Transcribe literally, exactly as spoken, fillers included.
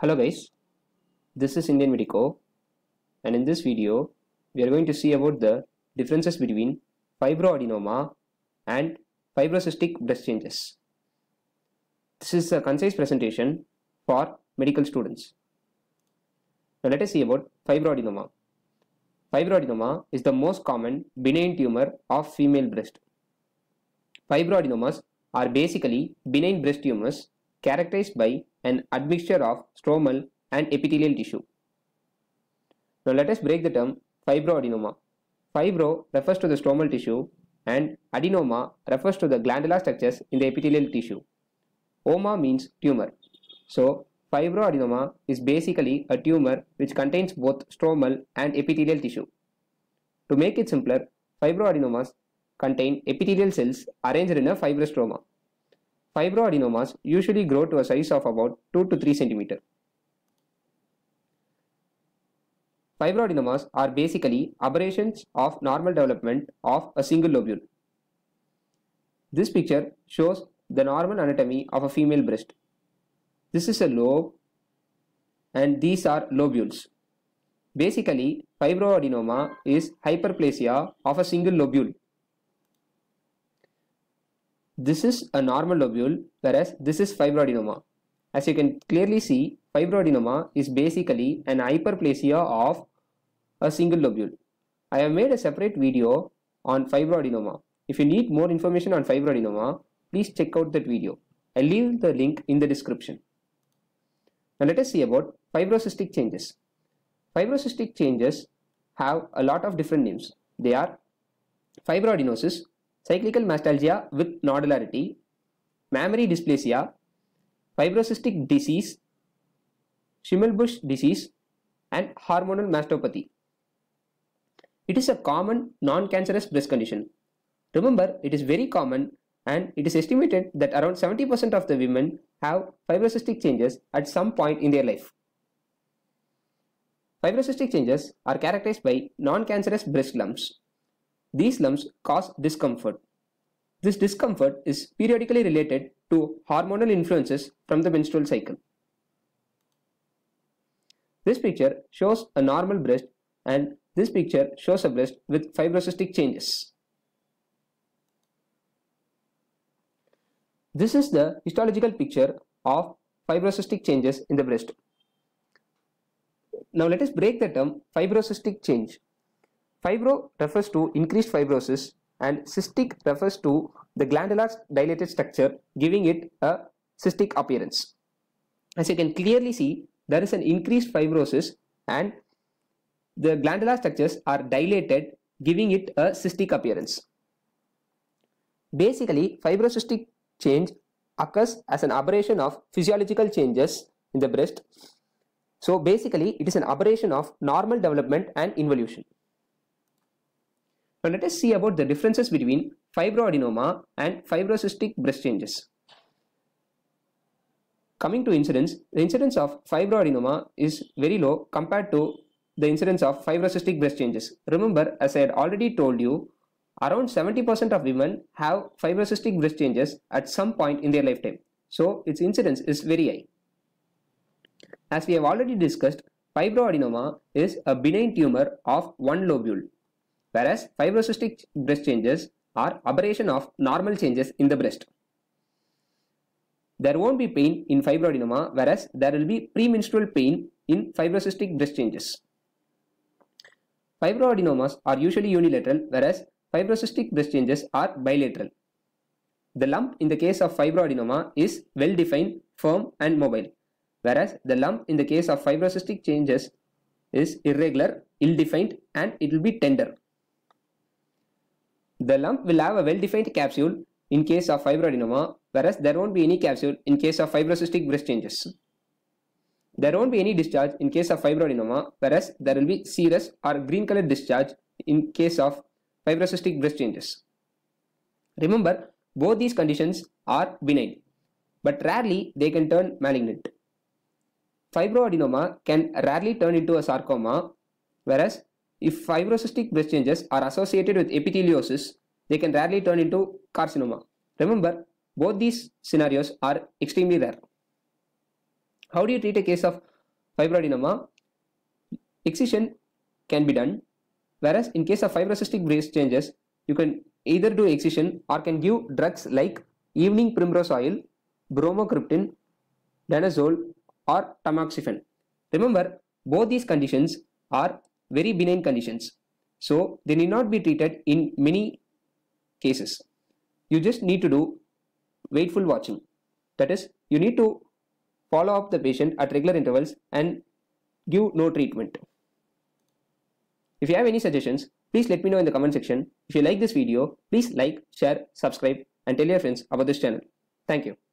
Hello guys, this is Indian Medico, and in this video we are going to see about the differences between fibroadenoma and fibrocystic breast changes. This is a concise presentation for medical students. Now let us see about fibroadenoma. Fibroadenoma is the most common benign tumor of female breast. Fibroadenomas are basically benign breast tumors characterized by an admixture of stromal and epithelial tissue. Now let us break the term fibroadenoma. Fibro refers to the stromal tissue and adenoma refers to the glandular structures in the epithelial tissue. Oma means tumor. So fibroadenoma is basically a tumor which contains both stromal and epithelial tissue. To make it simpler, fibroadenomas contain epithelial cells arranged in a fibrostroma. Fibroadenomas usually grow to a size of about two to three centimeters. Fibroadenomas are basically aberrations of normal development of a single lobule. This picture shows the normal anatomy of a female breast. This is a lobe and these are lobules. Basically, fibroadenoma is hyperplasia of a single lobule. This is a normal lobule, whereas this is fibroadenoma. As you can clearly see, fibroadenoma is basically an hyperplasia of a single lobule. I have made a separate video on fibroadenoma. If you need more information on fibroadenoma, please check out that video. I'll leave the link in the description. Now let us see about fibrocystic changes. Fibrocystic changes have a lot of different names. They are fibroadenosis, cyclical mastalgia with nodularity, mammary dysplasia, fibrocystic disease, Schimmelbusch disease, and hormonal mastopathy. It is a common non-cancerous breast condition. Remember, it is very common and it is estimated that around seventy percent of the women have fibrocystic changes at some point in their life. Fibrocystic changes are characterized by non-cancerous breast lumps. These lumps cause discomfort. This discomfort is periodically related to hormonal influences from the menstrual cycle. This picture shows a normal breast and this picture shows a breast with fibrocystic changes. This is the histological picture of fibrocystic changes in the breast. Now let us break the term fibrocystic change. Fibro refers to increased fibrosis and cystic refers to the glandular dilated structure, giving it a cystic appearance. As you can clearly see, there is an increased fibrosis and the glandular structures are dilated, giving it a cystic appearance. Basically, fibrocystic change occurs as an aberration of physiological changes in the breast. So basically, it is an aberration of normal development and involution. Now let us see about the differences between fibroadenoma and fibrocystic breast changes. Coming to incidence, the incidence of fibroadenoma is very low compared to the incidence of fibrocystic breast changes. Remember, as I had already told you, around seventy percent of women have fibrocystic breast changes at some point in their lifetime. So its incidence is very high. As we have already discussed, fibroadenoma is a benign tumor of one lobule, whereas fibrocystic breast changes are aberration of normal changes in the breast. There won't be pain in fibroadenoma, whereas there will be premenstrual pain in fibrocystic breast changes. Fibroadenomas are usually unilateral, whereas fibrocystic breast changes are bilateral. The lump in the case of fibroadenoma is well defined, firm and mobile, whereas the lump in the case of fibrocystic changes is irregular, ill-defined and it will be tender. The lump will have a well-defined capsule in case of fibroadenoma, whereas there won't be any capsule in case of fibrocystic breast changes. There won't be any discharge in case of fibroadenoma, whereas there will be serous or green colored discharge in case of fibrocystic breast changes. Remember, both these conditions are benign, but rarely they can turn malignant. Fibroadenoma can rarely turn into a sarcoma, whereas if fibrocystic breast changes are associated with epitheliosis, they can rarely turn into carcinoma. Remember, both these scenarios are extremely rare. How do you treat a case of fibroadenoma, excision can be done, whereas in case of fibrocystic breast changes, you can either do excision or can give drugs like evening primrose oil, bromocriptine, danazole or tamoxifen. Remember, both these conditions are very benign conditions, so they need not be treated in many cases. You just need to do waitful watching. That is, you need to follow up the patient at regular intervals and give no treatment. If you have any suggestions, please let me know in the comment section. If you like this video, please like, share, subscribe and tell your friends about this channel. Thank you.